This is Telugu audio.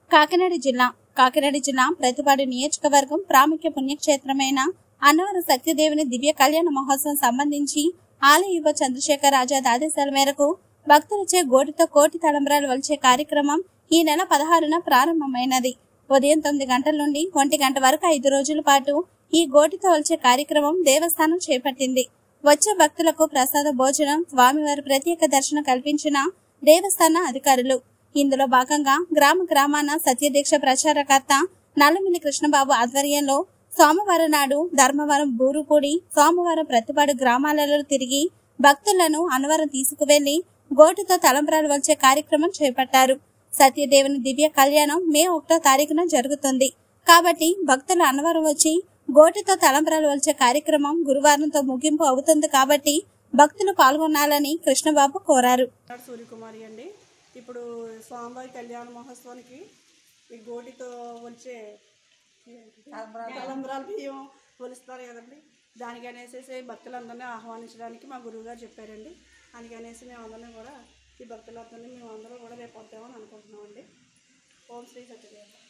కాకినాడ జిల్లా ప్రతిపాడు నియోజకవర్గం ప్రాముఖ్య పుణ్యక్షేత్రమైన అన్నవరం సత్యదేవుని దివ్య కళ్యాణ మహోత్సవం సంబంధించి ఆలయ యువ చంద్రశేఖర్ ఆజాద్ ఆదేశాల మేరకు భక్తులచే గోటితో కోటి తలంబ్రాలు వలిచే కార్యక్రమం ఈ నెల 16న ప్రారంభమైనది. ఉదయం 9 గంటల నుండి 1 గంట వరకు 5 రోజుల పాటు ఈ గోటితో వలిచే కార్యక్రమం దేవస్థానం చేపట్టింది. వచ్చే భక్తులకు ప్రసాద భోజనం, స్వామివారి ప్రత్యేక దర్శనం కల్పించిన దేవస్థాన అధికారులు. ఇందులో భాగంగా గ్రామాన సత్యదీక్ష ప్రచారకర్త నల్లమిల్లి కృష్ణబాబు ఆధ్వర్యంలో సోమవారం నాడు ధర్మవరం, బూరుపూడి, సోమవారం ప్రతిపాడు గ్రామాలలో తిరిగి భక్తులను అన్నవరం తీసుకువెళ్లి గోటితో తలంబ్రాలు వలిచే కార్యక్రమం చేపట్టారు. సత్యదేవుని దివ్య కళ్యాణం మే 1వ తారీఖున జరుగుతుంది కాబట్టి భక్తులు అన్నవరం వచ్చి గోటితో తలంబ్రాలు వలిచే కార్యక్రమం గురువారంతో ముగింపు అవుతుంది కాబట్టి భక్తులు పాల్గొనాలని కృష్ణబాబు కోరారు. సూర్యకుమారి అండి. ఇప్పుడు స్వామివారి కళ్యాణ మహోత్సవానికి ఈ గోటితో వచ్చే తలంబ్రాలు బియ్యం ఒలుస్తారు కదండి. దానికనేసి భక్తులందరినీ ఆహ్వానించడానికి మా గురువు గారు చెప్పారండి. అందుకనేసి మేమందరం కూడా ఈ భక్తులందరినీ మేమందరం కూడా రేపు వద్దామని అనుకుంటున్నామండి. ఓం శ్రీ సత్యదేవ.